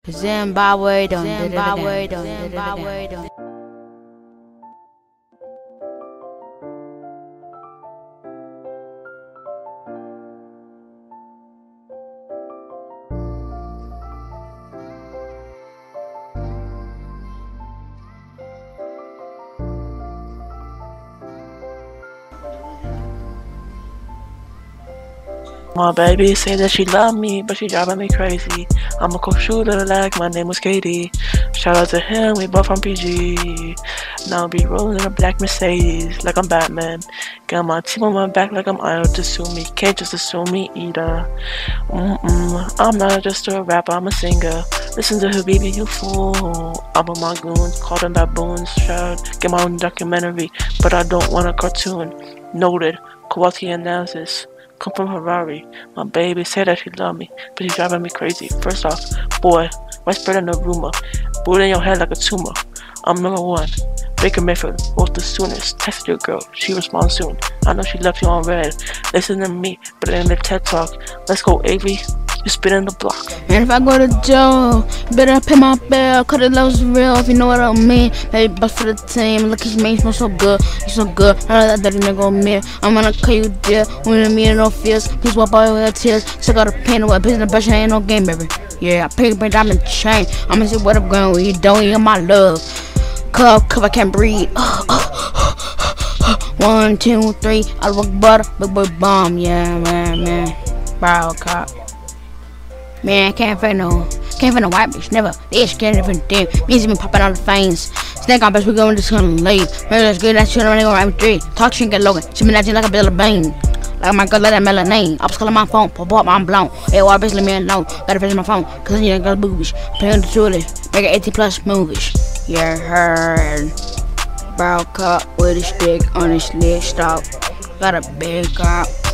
Zimbabwe don't. My baby say that she love me, but she driving me crazy. I'm a cool shooter, like my name was Katie. Shout out to him, we both from PG. Now I be rolling in a black Mercedes, like I'm Batman. Got my team on my back like I'm Idol to sue me. Can't just assume me either. I'm not just a rapper, I'm a singer. Listen to Habibi, you fool. I'm with my goons, call them baboons. Shout, get my own documentary, but I don't want a cartoon. Noted, quality analysis. Come from Harare. My baby said that she love me, but she's driving me crazy. First off, boy, why spreading the rumor? Boot in your head like a tumor. I'm number one. Baker Mayfield, both the soonest. Text your girl, she responds soon. I know she left you on red. Listen to me, but in the TED Talk. Let's go, Avery. You spit in the block. And if I go to jail, better pay my bill, cause the love's real, if you know what I mean. Baby, bust for the team, look at me, you smell so good, you so good. I know that dirty nigga on me. I'm gonna call you dear, when you mean no fears. Please wipe all your tears, check out the pain away, business, but ain't no game, baby. Yeah, I pay my diamond chain. I'ma see what I'm going with, you don't hear my love. Cause I can't breathe. 1, 2, 3, I work butter, big boy bomb, yeah, man. Bro, cop. Man, can't find no white bitch, never. This can't even do. Means me popping out the veins. Snake on best, we going just gonna leave. Man, that's good, that shit on nigga right street. Talk shit, get Logan. She been acting like a bill of bane. Like my girl, let that melanin. I was calling my phone, pop up, I'm blown. Hey, why bitch, let me alone. Gotta finish my phone, cause you ain't got boobies. Playing the truly, make it 80+ movies. Yeah, heard. Brow cup with a stick on his leg stalk. Got a big cop.